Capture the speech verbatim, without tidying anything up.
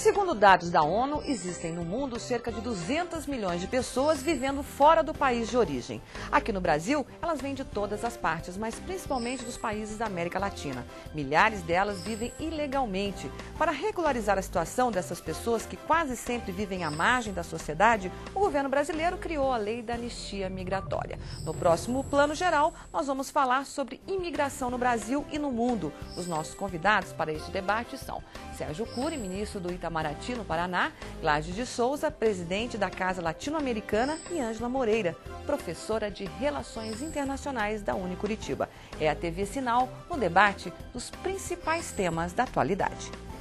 Segundo dados da ONU, existem no mundo cerca de duzentos milhões de pessoas vivendo fora do país de origem. Aqui no Brasil, elas vêm de todas as partes, mas principalmente dos países da América Latina. Milhares delas vivem ilegalmente. Para regularizar a situação dessas pessoas que quase sempre vivem à margem da sociedade, o governo brasileiro criou a Lei da Anistia Migratória. No próximo Plano Geral, nós vamos falar sobre imigração no Brasil e no mundo. Os nossos convidados para este debate são Sérgio Cury, ministro do Itamaraty, no Paraná, Gladys de Souza, presidente da Casa Latino-Americana, e Ângela Moreira, professora de Relações Internacionais da Unicuritiba. É a T V Sinal, no debate dos principais temas da atualidade.